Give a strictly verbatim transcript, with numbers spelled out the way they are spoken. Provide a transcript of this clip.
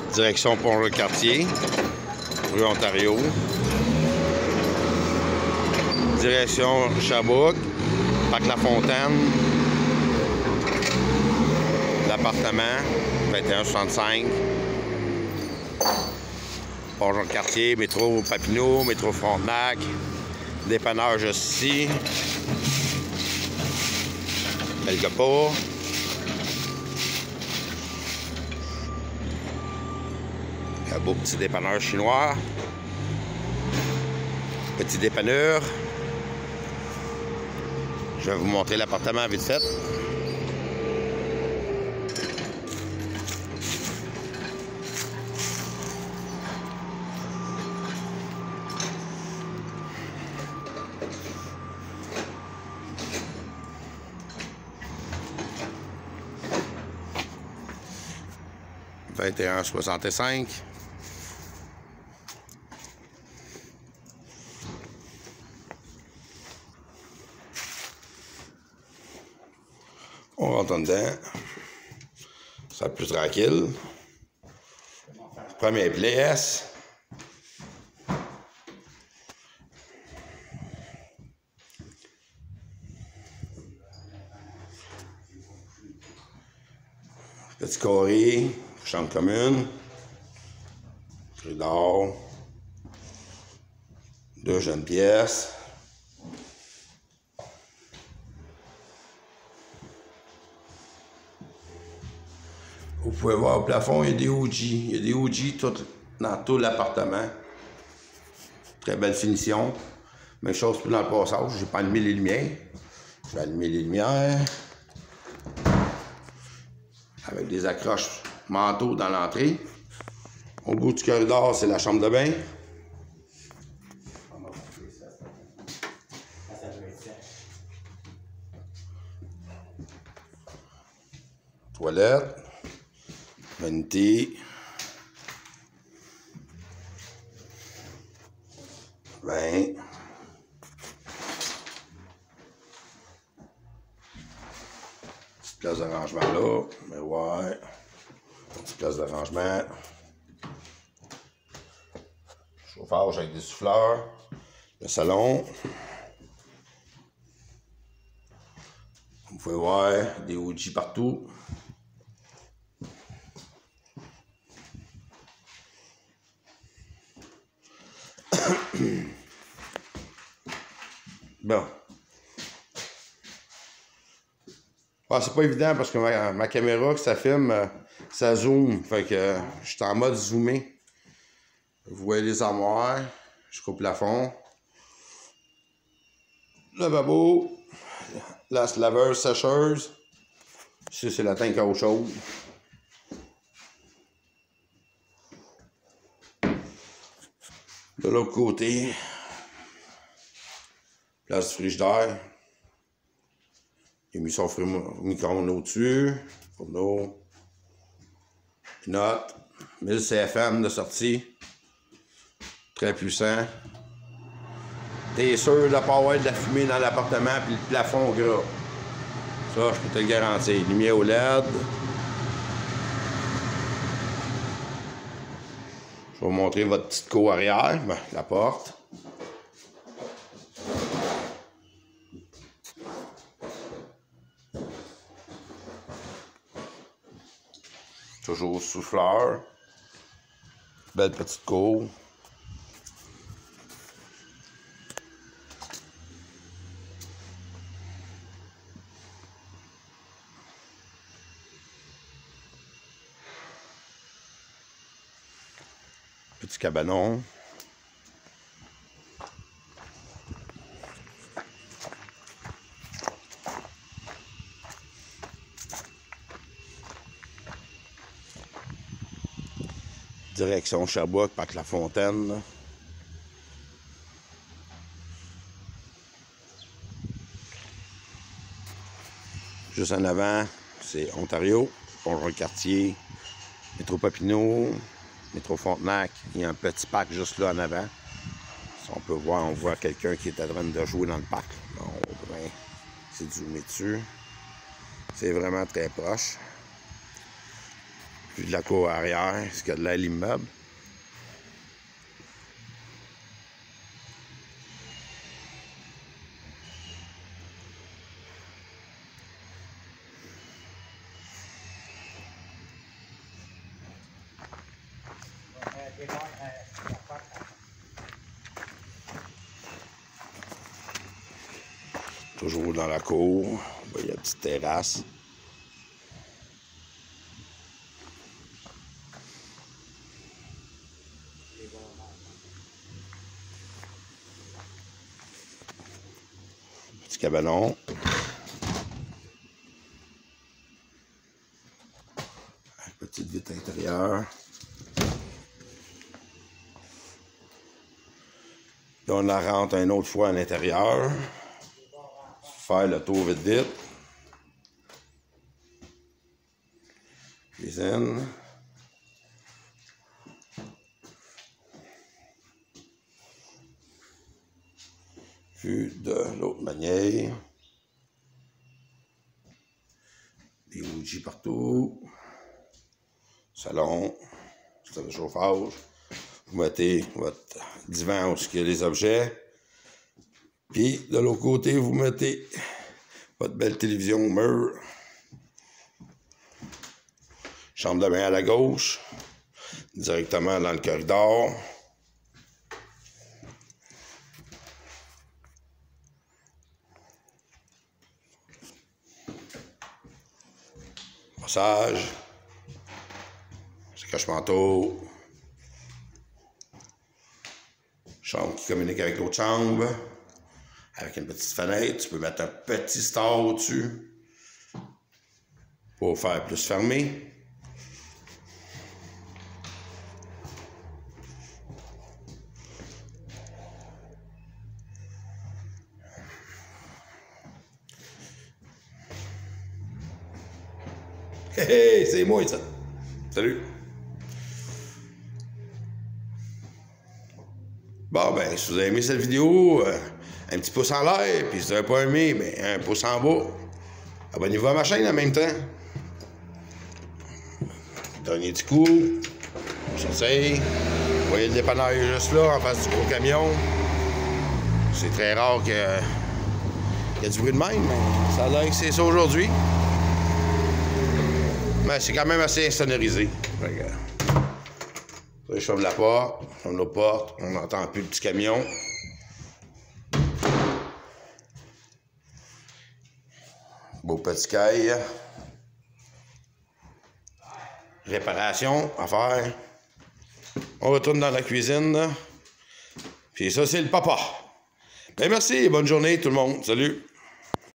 Direction Pont-Jacques-Cartier, rue Ontario. Direction Sherbrooke, Parc La Fontaine. L'appartement, vingt et un soixante-cinq. Pont-Jacques-Cartier, métro Papineau, métro Frontenac. Dépanneur juste ici. Quelque part. Un beau petit dépanneur chinois. Petit dépanneur. Je vais vous montrer l'appartement vite fait. vingt et un soixante-cinq. On rentre dedans. Ça va être plus tranquille. Première pièce. Petit carré. Chambre commune. Corridor. Deux jeunes pièces. Vous pouvez voir au plafond, il y a des O G. Il y a des O G tout, dans tout l'appartement. Très belle finition. Même chose pour dans le passage. J'ai pas allumé les lumières. Je vais allumer les lumières. Avec des accroches manteaux dans l'entrée. Au bout du corridor, c'est la chambre de bain. Toilette. Vanité. Bain. Petite place de rangement là. Miroir. Petite place de rangement. Chauffage avec des souffleurs. Le salon. Vous pouvez voir des O G partout. Bon. Ah, c'est pas évident parce que ma, ma caméra que ça filme, ça zoome. Fait que euh, je suis en mode zoomé. Vous voyez les armoires jusqu'au plafond. Le lavabo. La laveuse sécheuse. Ici, c'est la tank à eau chaude. De l'autre côté, place du frigidaire. Il a mis son micro-ondes au-dessus. Fourneau. Note. mille C F M de sortie. Très puissant. T'es sûr de ne pas avoir de la fumée dans l'appartement puis le plafond gras. Ça, je peux te le garantir. Lumière au L E D. Je vais vous montrer votre petite cour arrière. Ben, la porte. Toujours souffleur. Belle petite cour. Petit cabanon. Direction Sherbrooke, Parc La Fontaine. Juste en avant, c'est Ontario, Pont-Jacques-Cartier, métro Papineau, métro Frontenac. Il y a un petit parc juste là en avant. Si on peut voir, on voit quelqu'un qui est en train de jouer dans le parc. On va essayer de zoomer dessus. C'est vraiment très proche. Plus de la cour arrière, ce qu'il y a de là l'immeuble. Toujours dans la cour, il y a une petite terrasse. Petit cabanon. Petite vitre intérieure. Là, on la rentre une autre fois à l'intérieur. Faire le tour vite vite. Cuisine. Vue de l'autre manière. Des bougies partout. Salon. C'est le chauffage. Vous mettez votre divan où il y a les objets. Puis, de l'autre côté, vous mettez votre belle télévision au mur. Chambre de bain à la gauche. Directement dans le corridor. Passage. Cache-manteau. Chambre qui communique avec l'autre chambre. Avec une petite fenêtre. Tu peux mettre un petit store au-dessus. Pour faire plus fermé. Hé hé, c'est moi ça. Salut. Bon, ben, si vous avez aimé cette vidéo, euh, un petit pouce en l'air, puis si vous n'avez pas aimé, ben, un pouce en bas. Abonnez-vous à ma chaîne en même temps. Dernier petit coup. On s'essaye. Vous voyez le dépanneur juste là, en face du gros camion. C'est très rare qu'il y ait du bruit de même, mais ça a l'air que c'est ça aujourd'hui. Mais c'est quand même assez insonorisé. Regarde. Je ferme la porte, je ferme la porte, on n'entend plus le petit camion. Beau petit caille. Réparation à faire. On retourne dans la cuisine. Puis ça, c'est le papa. Ben merci, bonne journée tout le monde. Salut!